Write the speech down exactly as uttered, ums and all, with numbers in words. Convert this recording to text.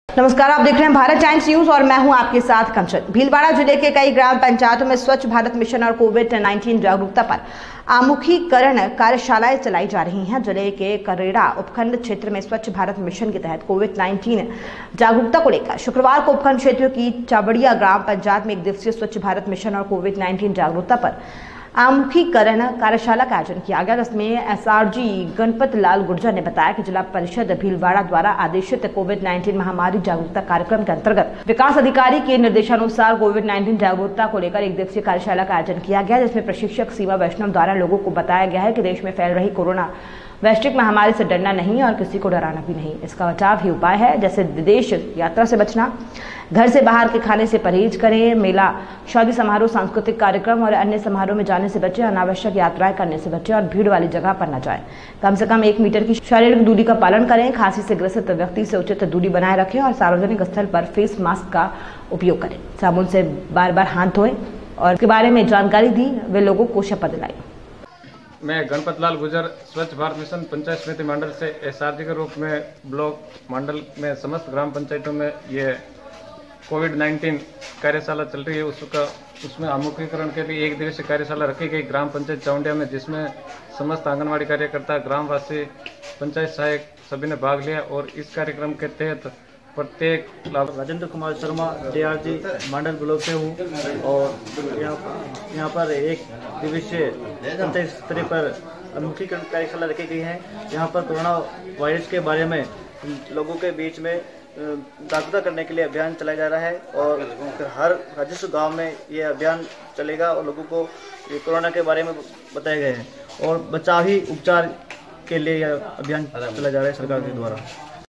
नमस्कार, आप देख रहे हैं भारत टाइम्स न्यूज और मैं हूं आपके साथ कंचन। भीलवाड़ा जिले के कई ग्राम पंचायतों में स्वच्छ भारत मिशन और कोविड उन्नीस जागरूकता पर आमुखीकरण कार्यशालाएं चलाई जा रही हैं। जिले के करेड़ा उपखंड क्षेत्र में स्वच्छ भारत मिशन के तहत कोविड उन्नीस जागरूकता को लेकर शुक्रवार को उपखंड क्षेत्र की चावड़िया ग्राम पंचायत में एक दिवसीय स्वच्छ भारत मिशन और कोविड उन्नीस जागरूकता पर आमुखीकरण कार्यशाला का आयोजन किया गया, जिसमें एसआरजी गणपत लाल गुर्जर ने बताया कि जिला परिषद भीलवाड़ा द्वारा आदेशित कोविड उन्नीस महामारी जागरूकता कार्यक्रम के अंतर्गत विकास अधिकारी के निर्देशानुसार कोविड उन्नीस जागरूकता को लेकर एक दिवसीय कार्यशाला का आयोजन किया गया, जिसमें प्रशिक्षक सीमा वैष्णव द्वारा लोगों को बताया गया है कि देश में फैल रही कोरोना वैश्विक महामारी से डरना नहीं और किसी को डराना भी नहीं, इसका बचाव ही उपाय है। जैसे विदेश यात्रा से बचना, घर से बाहर के खाने से परहेज करें, मेला, शादी समारोह, सांस्कृतिक कार्यक्रम और अन्य समारोह में जाने से बचें, अनावश्यक यात्राएं करने से बचें और भीड़ वाली जगह पर न जाएं। कम से कम एक मीटर की शारीरिक दूरी का पालन करें, खांसी से ग्रसित व्यक्ति से उचित दूरी बनाए रखें और सार्वजनिक स्थल पर फेस मास्क का उपयोग करें, साबुन से बार बार हाथ धोएं और इसके बारे में जानकारी दी वे लोगों को शपथ दिलाई। मैं गणपत लाल गुर्जर स्वच्छ भारत मिशन पंचायत समिति मंडल से एसआरजी के रूप में ब्लॉक मंडल में समस्त ग्राम पंचायतों में ये कोविड उन्नीस कार्यशाला चल रही है। उसका उसमें आमुखीकरण के लिए एक दिवसीय कार्यशाला रखी गई ग्राम पंचायत चावड़िया में, जिसमें समस्त आंगनवाड़ी कार्यकर्ता, ग्रामवासी, पंचायत सहायक सभी ने भाग लिया और इस कार्यक्रम के तहत प्रत्येक राजेंद्र कुमार शर्मा डीआरजी मंडल ब्लॉक से हूँ और यहाँ यहाँ पर एक दिवसीय पंचायत स्तरीय पर आमुखीकरण कार्यशाला रखी गई है। यहाँ पर कोरोना वायरस के बारे में लोगों के बीच में जागरूकता करने के लिए अभियान चलाया जा रहा है और हर राजस्व गांव में ये अभियान चलेगा और लोगों को ये कोरोना के बारे में बताया गया है और बचाव ही उपचार के लिए यह अभियान चलाया जा रहा है सरकार के द्वारा।